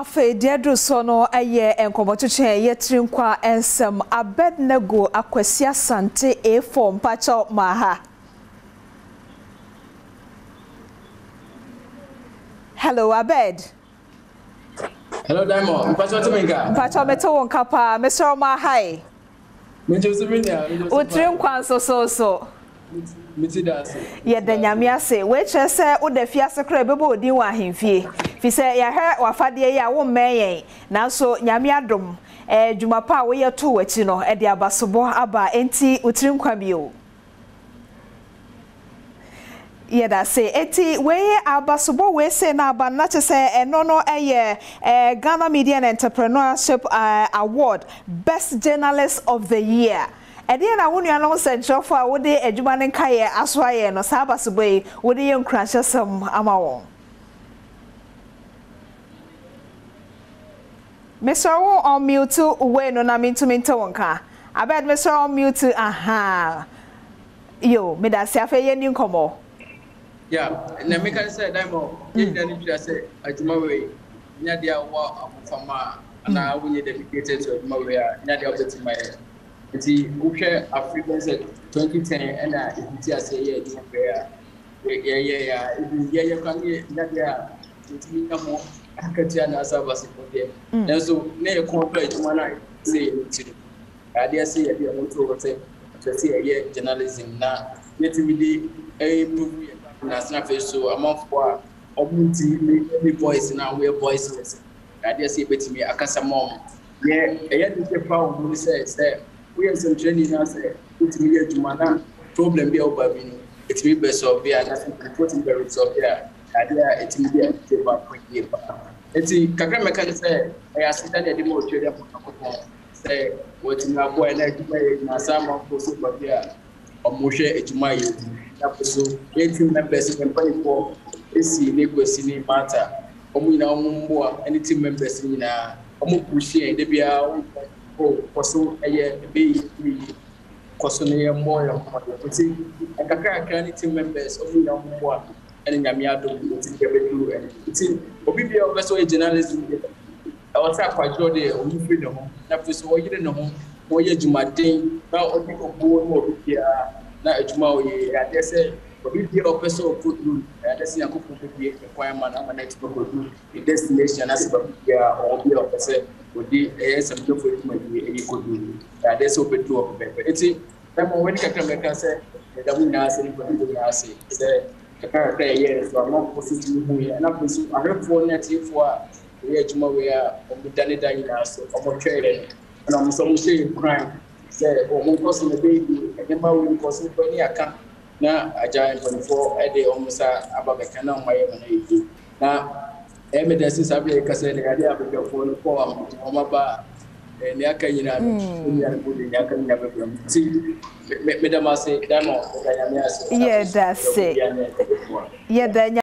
Afe diadru sono aye enkomotuche yetrinkwa ensem Abednego Akwasi Asante A4 mpacho maha. Hello Abed. Hello Diamond. Mpacho tumenga. Mpacho meto wonkapa Mr. Mahai. Menjosiminia. Utrinkwa so. Mitidase. Ye da nyame ase we kire se wo da fiase kra bebo odin wa ahemfie fi se ye hwe wafade ye a wo mmeyen nanso nyame adom dwumapa wo ye to wachi no de abasobo aba enti utirinkwa bio ye da se enti we abasobo we se na aba na che se eno no Ghana Media and Entrepreneurship Award Best Journalist of the Year. Ede na wonu ano sentrofo a wode adwuma ne nkaye asoaye no sabasoboyi wode ye nkrahwesem ama won Mr. Wo on mute we no na mintuminte wonka Abed Mr. on mute aha yo me da se afa ye ni nkomo Yeah na me kan say Diamond ye na ni twa say adwuma we nya dia wo afama na wo ye dedicated to adwuma we a nya dia obetima ye Iti uche African said 2010 and iti ase ye di ya kan ye nadia iti kamo akatia na asaba sipode so na ye complete mana say iti adia say ye moto wote say ye journalism na yetimi di prove national face so amafo a omunti ni voice na we voiceless adia say betimi akasa mom ye dey proud we say we have some training now say it me get to problem be over me it me be solve here that reporting the result here idea it me be take back here it kakra meka say I assistant the demo trader say what na boy na na sama for so but here omohwe ejuma ye na so team members can pay for esi ne kwesi ni matter omo ina omo mbo any team members ni na omo push here dey bia koso eye be koso ne moyo oti akaka ni team members obi na mbo ene nyame adom oti kebedu oti obi bia obeso journalism e wata kwajo de obi free no ho na fiso wo yire no ho wo ye jumaden na obi obo no obi bia na ejuma wo ye ya de se obi bia obeso okudu ya de se yakofo bia kwan ma na next program the destination as bia obi obese odi some do for it maybe kodu ya dey so betu of pepe eti tamo when kakra meka say da mu na say ko do na say kakra ka ye so am positive mu ya na pusu arefo na tifo a ye juma we a omudane dan na so omotwere na mo so mo say crime say o mo koso na baby e ma we koso ko ni aka na aja 24 e dey omusa ababeka na maye na yi na evidence sabe kase ne ade abegafo no ko amaba ne aka nyina ni an bodi ne aka nyina be ti me da ma se da no da ya me ase yeah that's it yeah